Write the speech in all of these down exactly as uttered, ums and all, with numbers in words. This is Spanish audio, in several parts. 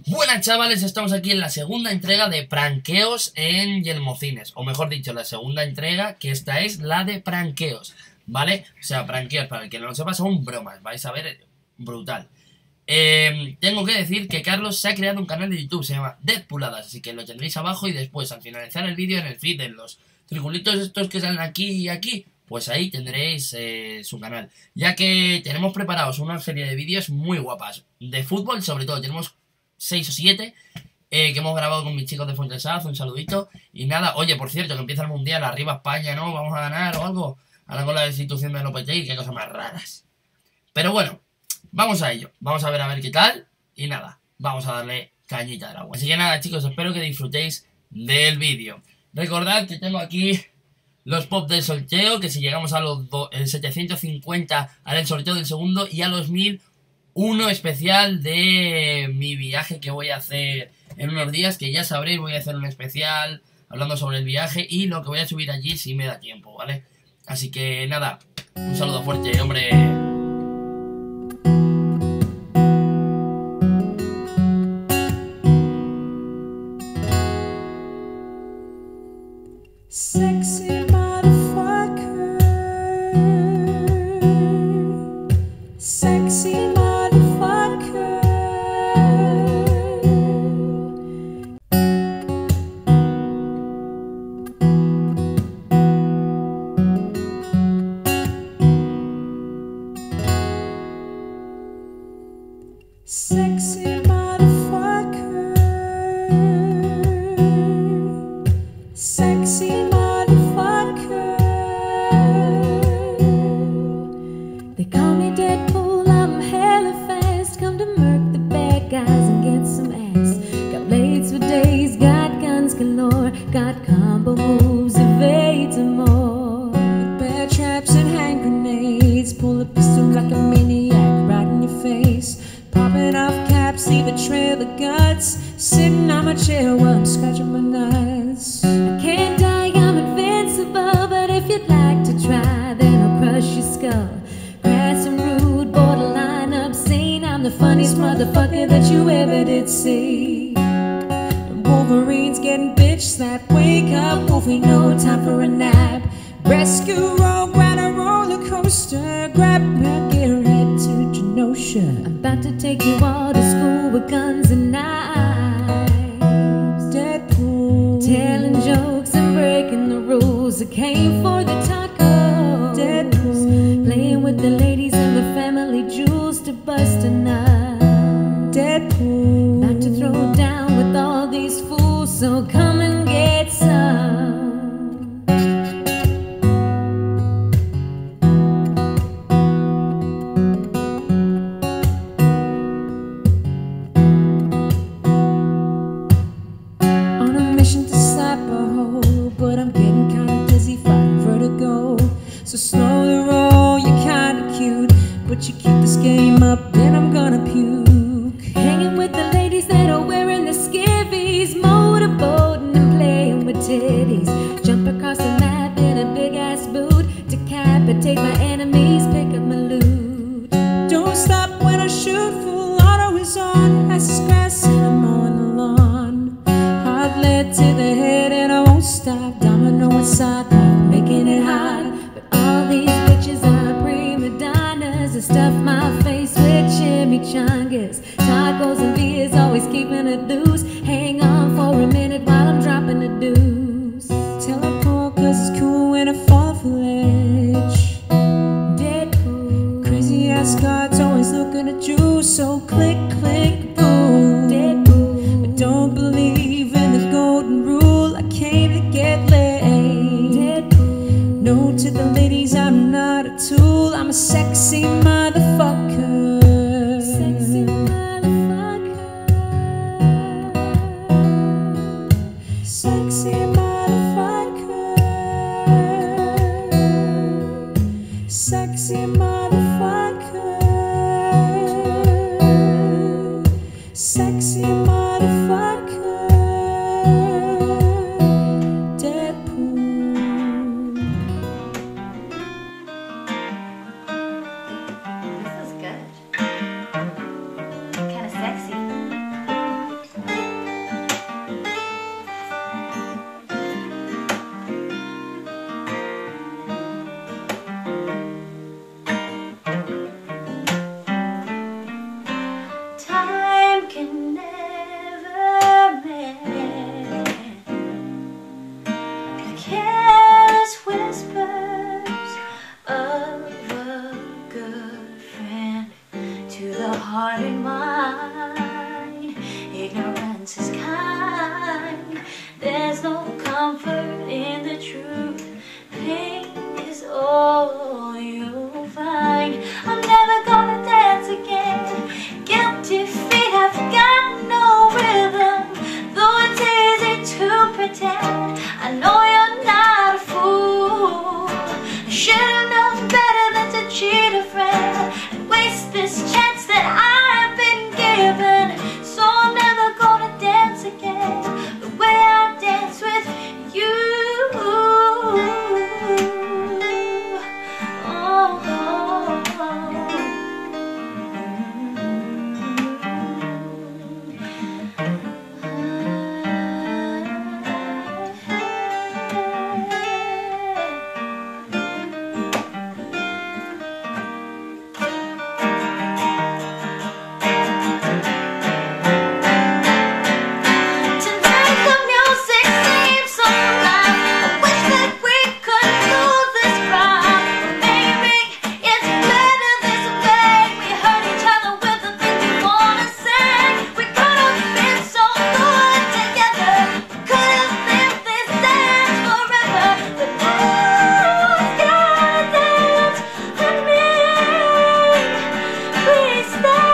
Buenas chavales, estamos aquí en la segunda entrega de pranqueos en Yelmocines. O mejor dicho, la segunda entrega, que esta es la de pranqueos, ¿vale? O sea, pranqueos, para el que no lo sepa, son bromas, vais a ver, brutal. eh, Tengo que decir que Carlos se ha creado un canal de YouTube, se llama Deadpooladas, así que lo tendréis abajo y después, al finalizar el vídeo, en el feed, en los triangulitos estos que salen aquí y aquí, pues ahí tendréis eh, su canal. Ya que tenemos preparados una serie de vídeos muy guapas, de fútbol sobre todo, tenemos seis o siete eh, que hemos grabado con mis chicos de Fuentesaz, un saludito. Y nada, oye, por cierto, que empieza el Mundial, arriba España, ¿no? Vamos a ganar o algo. Ahora con la destitución de Lopetegui, qué cosas más raras. Pero bueno, vamos a ello, vamos a ver a ver qué tal. Y nada, vamos a darle cañita al agua. Así que nada, chicos, espero que disfrutéis del vídeo. Recordad que tengo aquí los pop del sorteo, que si llegamos a los setecientos cincuenta haré el sorteo del segundo, y a los mil uno especial de mi viaje que voy a hacer en unos días, que ya sabréis, voy a hacer un especial hablando sobre el viaje y lo que voy a subir allí si me da tiempo, ¿vale? Así que nada, un saludo fuerte, hombre. Sexy motherfucker, sexy motherfucker, sexy motherfucker, sexy motherfucker. They call me Deadpool, I'm hella fast. Come to murk the bad guys and get some ass. Got blades for days, got guns galore, got combo moves, evade some more. With bear traps and hand grenades, pull a pistol like a maniac right in your face. Popping off caps, leave a trail of guts. Sitting on my chair while I'm scratching my nuts. I can't die, I'm invincible, but if you'd like to try, then I'll crush your skull. Crass and rude, borderline obscene, I'm the funniest motherfucker that you ever did see. And Wolverine's getting bitch slapped. Wake up, Wolfie, no time for a nap. Rescue rogue, ride a roller coaster. Grab my gear, head to Genosha. I'm about to take you all to school with guns and knives. Deadpool, telling jokes and breaking the rules. I came for the tacos. Deadpool, playing with the ladies and the family jewels to bust a nut. Deadpool, about to throw down with all these fools, so come and get some. So slow the roll, you're kinda cute, but you keep this game up, then I'm gonna puke. Hanging with the ladies that are wearing the skivvies, motorboating and playing with titties. Jump across the map in a big ass boot, decapitate my enemies, pick up my loot. Don't stop when I shoot, full auto is on. As it's grass and I'm mowing the lawn. Hard lead to the head and I won't stop. Domino and sock, making it hot. All these bitches are prima donnas. I stuff my face with chimichangas. Tacos and beers, always keeping it loose. Hang on for a minute while I'm dropping the deuce. Teleport cause it's cool when I fall off a ledge. Deadpool, crazy ass guards always looking at you. So click, click, boom. Deadpool, I don't believe in the golden rule. I came to get laid. No to the ladies, I'm not a tool. I'm a sexy motherfucker. Sexy motherfucker. Sexy motherfucker. Sexy motherfucker. Sexy motherfucker. Deadpool. This is good. mind. Ignorance is kind. There's no comfort in the truth. Pain is all you'll find. I'm never gonna dance again. Guilty feet have got no rhythm. Though it's easy to pretend, I know you're not a fool. I should've known better than to cheat a friend and waste this chance that I've been given. So I'm never gonna dance again the way I dance with you. Oh, oh, oh. Tonight the music seems so loud. I wish that we could move this crowd. Maybe it's better this way. We hurt each other with the things we wanna say. We could have been so good together. We could have lived this dance forever. But now it's gotta dance with me. Please stay.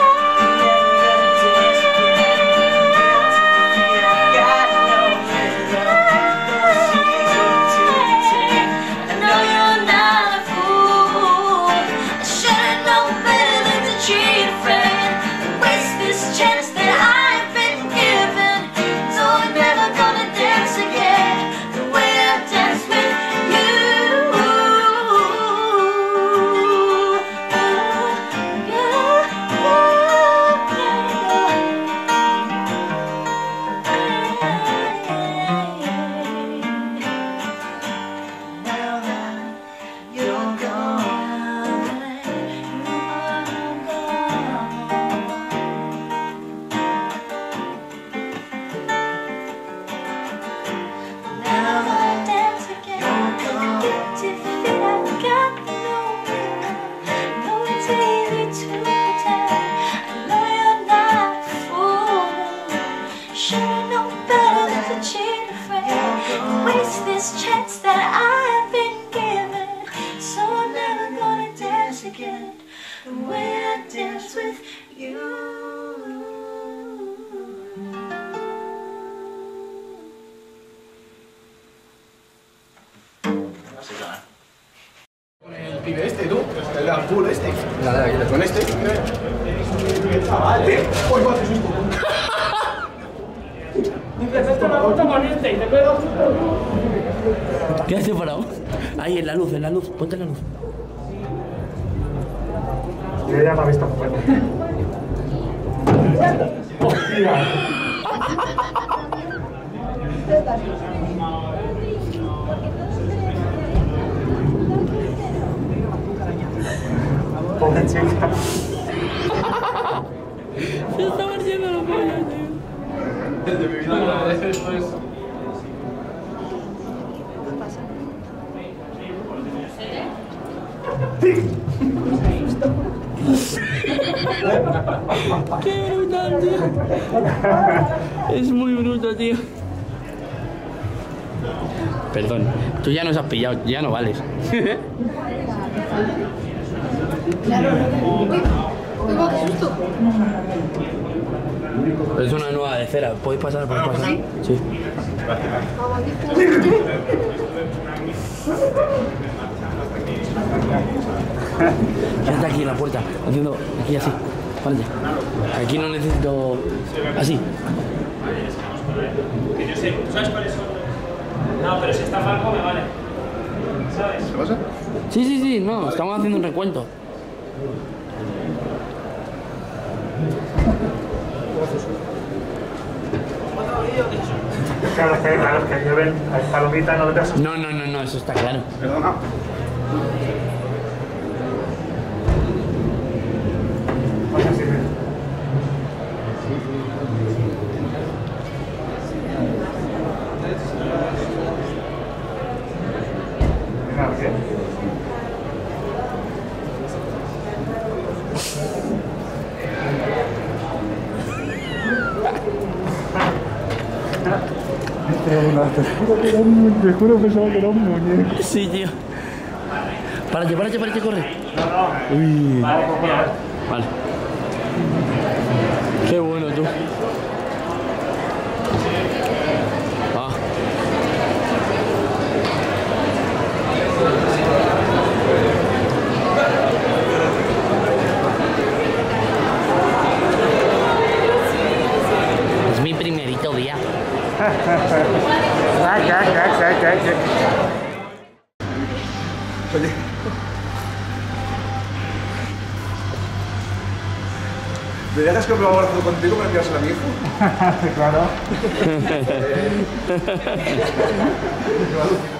I know you're not a fool. I should've known better than to cheat a friend and waste this chance that I've been given. So I'm never gonna dance again the way I dance with you. Now that you're gone, now I dance again. Guilty feet, I've got no rhythm. Know it's easy to pretend. I know you're not a fool. Should've known better than to cheat a friend and waste this chance that I've been given. So I'm never gonna dance again the way I dance with you. El pibe este, tú, el de azul este. Con este. Chaval, eh. Uy, va, qué susto. Dices, esto me gusta con este y te pedo. ¿Qué hace parado? Ahí, en la luz, en la luz. Ponte en la luz. Yo ya me ha visto fuego. Hostia. Pobre chica. Se está partiendo la polla, tío. El de mi vida no me dejes esto es. Qué brutal, tío. Es muy bruto, tío. Perdón, tú ya nos has pillado, ya no vales. Es una nueva de cera, ¿podéis pasar? ¿Podéis pasar? Sí. Quédate aquí en la puerta, haciendo aquí así. Párate. Aquí no necesito... Así. Que yo sé, ¿tú sabes cuáles son? No, pero si está Falco me vale. ¿Sabes? ¿Qué pasa? Sí, sí, sí, no, estamos haciendo un recuento. Claro, es que claro, que lleven palomitas no te asustan. No, no, no, no, eso está claro. Perdona. Pues así, mira. Mira, bien. Te juro que era un, te juro pensaba que era un muñeco. Sí, tío. Párate, párate, párate, corre. No, no. Uy. Vale, genial. Vale. Qué bueno, tú. Ah. Es mi primerito día. Oye. ¿Me dejas que me lo abrazo contigo para enviárselo a mi hijo? Claro.